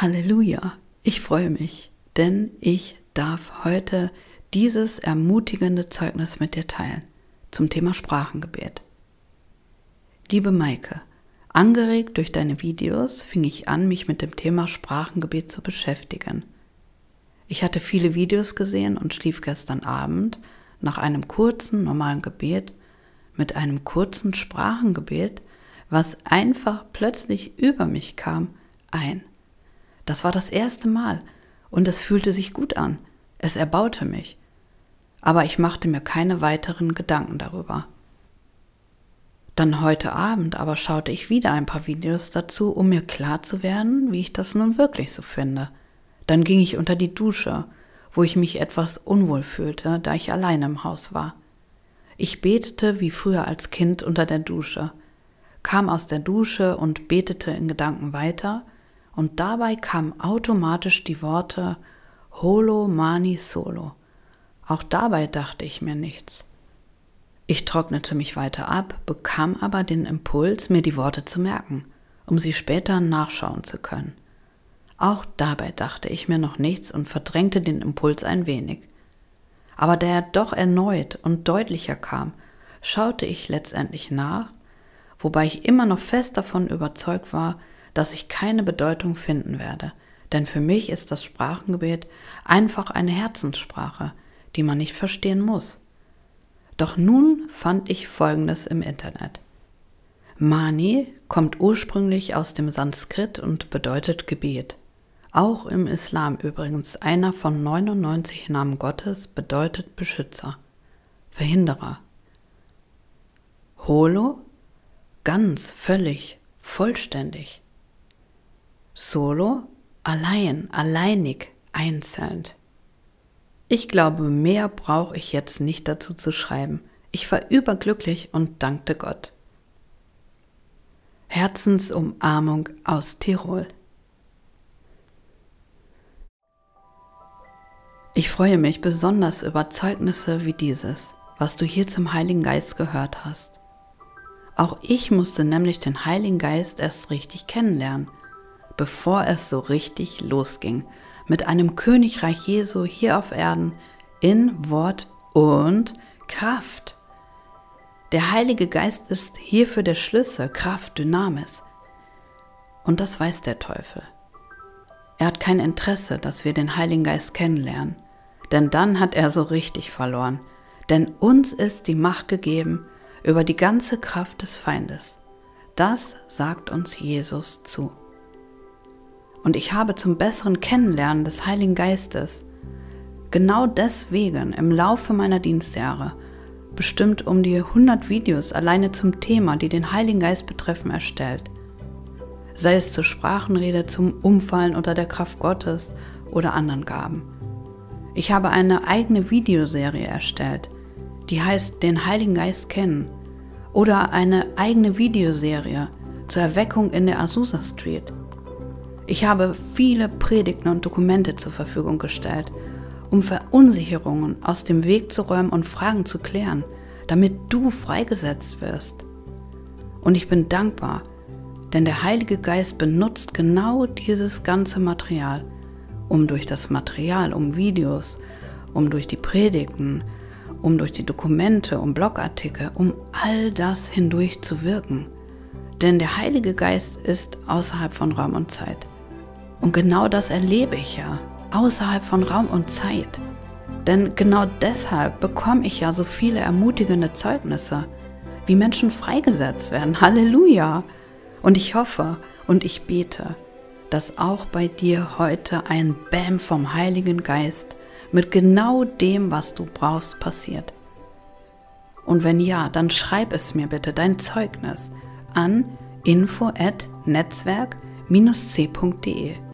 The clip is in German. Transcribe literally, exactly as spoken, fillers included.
Halleluja, ich freue mich, denn ich darf heute dieses ermutigende Zeugnis mit dir teilen zum Thema Sprachengebet. Liebe Maike, angeregt durch deine Videos fing ich an, mich mit dem Thema Sprachengebet zu beschäftigen. Ich hatte viele Videos gesehen und schlief gestern Abend nach einem kurzen, normalen Gebet mit einem kurzen Sprachengebet, was einfach plötzlich über mich kam, ein. Das war das erste Mal und es fühlte sich gut an. Es erbaute mich. Aber ich machte mir keine weiteren Gedanken darüber. Dann heute Abend aber schaute ich wieder ein paar Videos dazu, um mir klar zu werden, wie ich das nun wirklich so finde. Dann ging ich unter die Dusche, wo ich mich etwas unwohl fühlte, da ich alleine im Haus war. Ich betete wie früher als Kind unter der Dusche, kam aus der Dusche und betete in Gedanken weiter, und dabei kamen automatisch die Worte Holo Mani Solo. Auch dabei dachte ich mir nichts. Ich trocknete mich weiter ab, bekam aber den Impuls, mir die Worte zu merken, um sie später nachschauen zu können. Auch dabei dachte ich mir noch nichts und verdrängte den Impuls ein wenig. Aber da er doch erneut und deutlicher kam, schaute ich letztendlich nach, wobei ich immer noch fest davon überzeugt war, dass ich keine Bedeutung finden werde, denn für mich ist das Sprachengebet einfach eine Herzenssprache, die man nicht verstehen muss. Doch nun fand ich Folgendes im Internet. Mani kommt ursprünglich aus dem Sanskrit und bedeutet Gebet. Auch im Islam übrigens einer von neunundneunzig Namen Gottes bedeutet Beschützer, Verhinderer. Holo, ganz, völlig, vollständig. Solo, allein, alleinig, einzeln. Ich glaube, mehr brauche ich jetzt nicht dazu zu schreiben. Ich war überglücklich und dankte Gott. Herzensumarmung aus Tirol. Ich freue mich besonders über Zeugnisse wie dieses, was du hier zum Heiligen Geist gehört hast. Auch ich musste nämlich den Heiligen Geist erst richtig kennenlernen, bevor es so richtig losging, mit einem Königreich Jesu hier auf Erden in Wort und Kraft. Der Heilige Geist ist hierfür der Schlüssel, Kraft, Dynamis. Und das weiß der Teufel. Er hat kein Interesse, dass wir den Heiligen Geist kennenlernen, denn dann hat er so richtig verloren. Denn uns ist die Macht gegeben über die ganze Kraft des Feindes. Das sagt uns Jesus zu. Und ich habe zum besseren Kennenlernen des Heiligen Geistes genau deswegen im Laufe meiner Dienstjahre bestimmt um die hundert Videos alleine zum Thema, die den Heiligen Geist betreffen, erstellt. Sei es zur Sprachenrede, zum Umfallen unter der Kraft Gottes oder anderen Gaben. Ich habe eine eigene Videoserie erstellt, die heißt Den Heiligen Geist kennen, oder eine eigene Videoserie zur Erweckung in der Azusa Street. Ich habe viele Predigten und Dokumente zur Verfügung gestellt, um Verunsicherungen aus dem Weg zu räumen und Fragen zu klären, damit du freigesetzt wirst. Und ich bin dankbar, denn der Heilige Geist benutzt genau dieses ganze Material, um durch das Material, um Videos, um durch die Predigten, um durch die Dokumente, um Blogartikel, um all das hindurch zu wirken. Denn der Heilige Geist ist außerhalb von Raum und Zeit. Und genau das erlebe ich ja, außerhalb von Raum und Zeit. Denn genau deshalb bekomme ich ja so viele ermutigende Zeugnisse, wie Menschen freigesetzt werden. Halleluja! Und ich hoffe und ich bete, dass auch bei dir heute ein Bam vom Heiligen Geist mit genau dem, was du brauchst, passiert. Und wenn ja, dann schreib es mir bitte, dein Zeugnis, an info at netzwerk dash c punkt de.